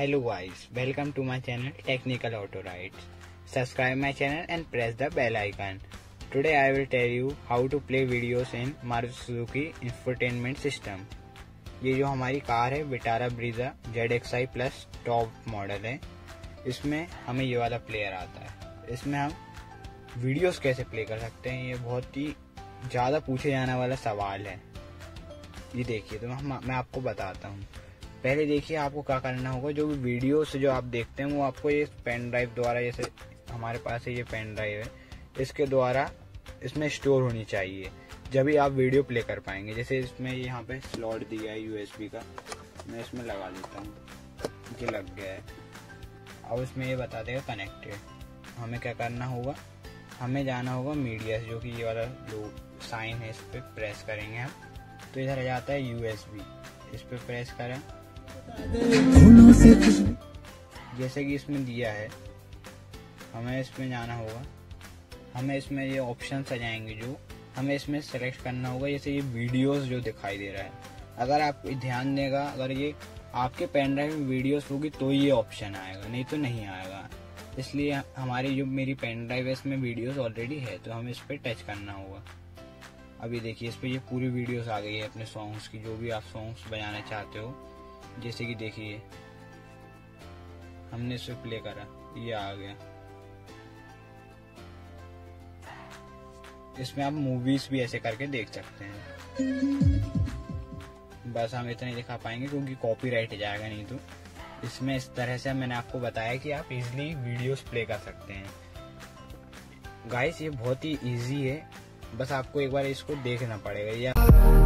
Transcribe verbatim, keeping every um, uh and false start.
Hello guys, welcome to my channel Technical Auto Rides. Subscribe my channel and press the bell icon. Today I will tell you how to play videos in Maruti Suzuki infotainment system. ये जो हमारी car है Vitara Brezza Z X I plus top model है, इसमें हमें ये वाला player आता है। इसमें हम वीडियोस कैसे प्ले कर सकते हैं, ये बहुत ही ज़्यादा पूछे जाने वाला सवाल है। ये देखिए, तो हम मैं आपको बताता हूँ। पहले देखिए आपको क्या करना होगा। जो भी वीडियोस जो आप देखते हैं वो आपको ये पेन ड्राइव द्वारा, जैसे हमारे पास है ये पेन ड्राइव है, इसके द्वारा इसमें स्टोर होनी चाहिए, जब भी आप वीडियो प्ले कर पाएंगे। जैसे इसमें यहाँ पे स्लॉट दिया है यूएसबी का, मैं इसमें लगा लेता हूँ, ये लग गया है। अब इसमें ये बता देगा कनेक्टेड। हमें क्या करना होगा, हमें जाना होगा मीडिया, जो कि ये वाला जो साइन है इस पर प्रेस करेंगे हम, तो इधर आ जाता है यूएसबी, इस पर प्रेस करें। जैसे कि इसमें दिया है, हमें इसमें जाना होगा। हमें इसमें ये ऑप्शन आ जाएंगे जो हमें इसमें सेलेक्ट करना होगा। जैसे ये वीडियोस जो दिखाई दे रहा है, अगर आप ध्यान देगा, अगर ये आपके पेन ड्राइव में वीडियोस होगी तो ये ऑप्शन आएगा, नहीं तो नहीं आएगा। इसलिए हमारी जो मेरी पेन ड्राइव है इसमें वीडियोस ऑलरेडी है, तो हमें इस पर टच करना होगा। अभी देखिए इस पर ये पूरी वीडियोस आ गई है अपने सॉन्ग्स की, जो भी आप सॉन्ग्स बजाना चाहते हो। जैसे कि देखिए हमने इसे प्ले करा, ये आ गया। इसमें आप मूवीज भी ऐसे करके देख सकते हैं। बस हम इतना ही दिखा पाएंगे क्योंकि कॉपीराइट जाएगा, नहीं तो। इसमें इस तरह से मैंने आपको बताया कि आप इजीली वीडियोस प्ले कर सकते हैं। गाइस ये बहुत ही इजी है, बस आपको एक बार इसको देखना पड़ेगा। या